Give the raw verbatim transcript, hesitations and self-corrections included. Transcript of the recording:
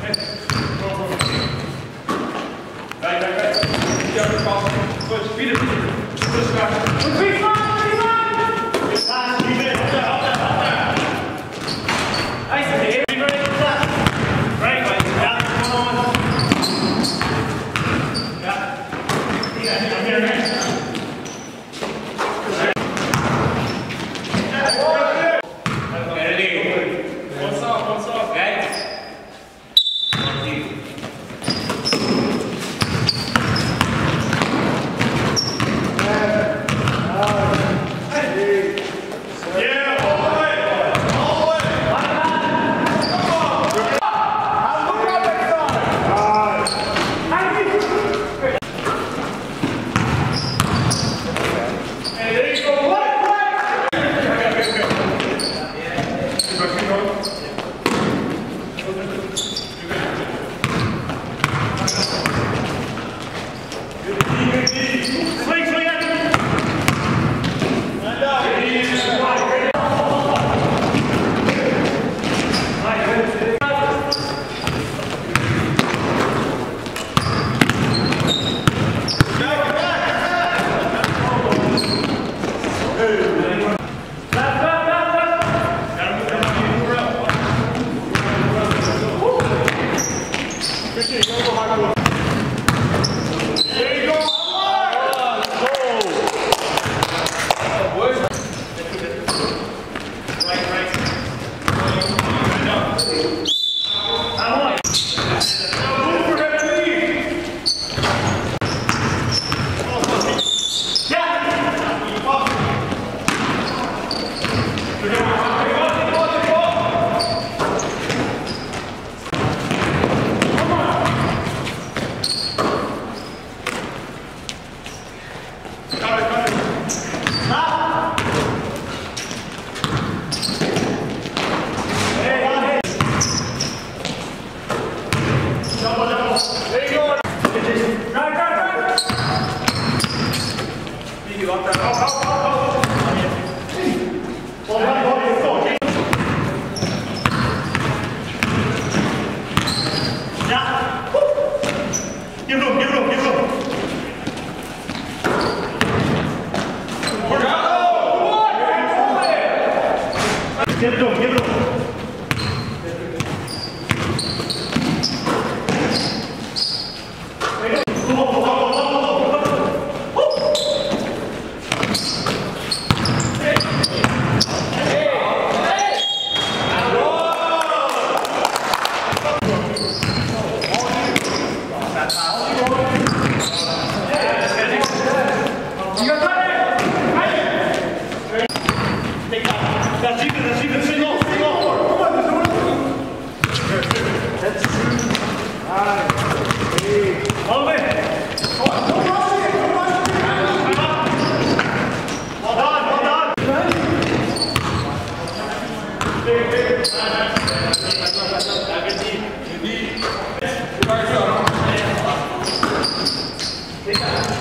Right, right, right. Jump across. Push, beat it. Push back. Three, five, three, five. Good pass, keep it. Up there, up there, up there. Nice, Dave. Be ready for that. Right, right. Yeah, come on. Yeah. Yeah, I'm here, man. What's up, what's up, guys? Give it to him, give it to him. Take that.